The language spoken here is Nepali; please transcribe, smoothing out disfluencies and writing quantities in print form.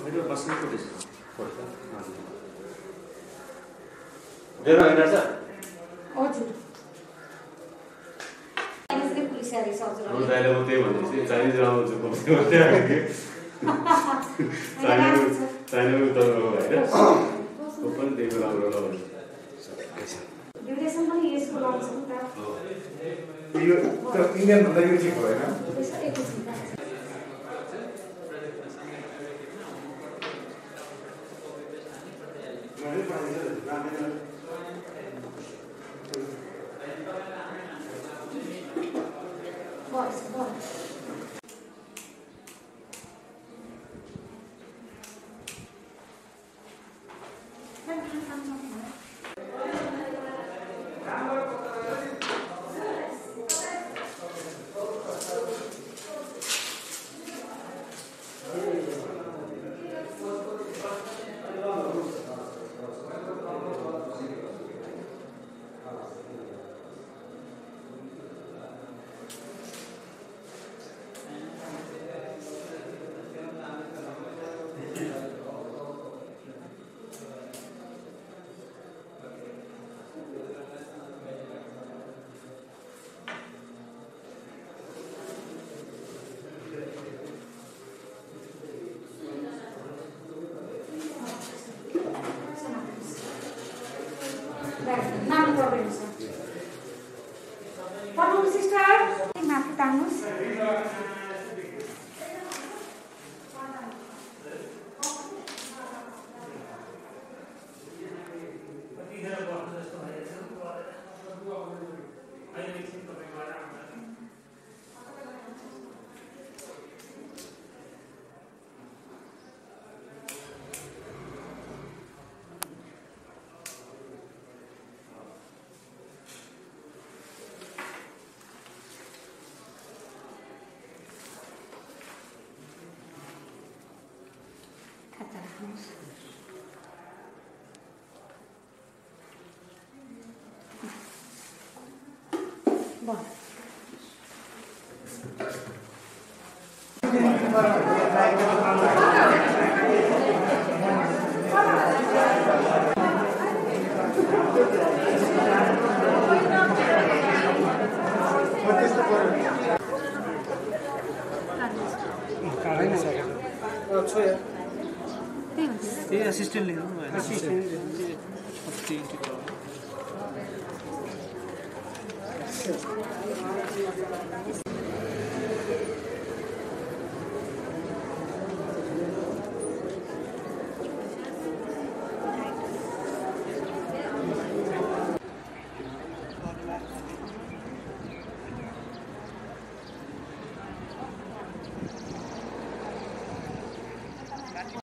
मेरो बस्नुको दिस Vero Cell. हजुर यसले पुलिसले सजिलो हो दाइले म त्यही भन्दै थिएँ चाइनिज राम्रो छ कम्ती भन्दै आएको चाइनिज उतार्नु हैन को पनि त्यही राम्रो राम्रो ड्युरेसन पनि यसको लाउँछ नि त यो त इन्डियन भन्दा यो ठिक भएन नाम प्रब्लम छ पढ्नु सिस्टर माथि तान्नुस् assistant assistant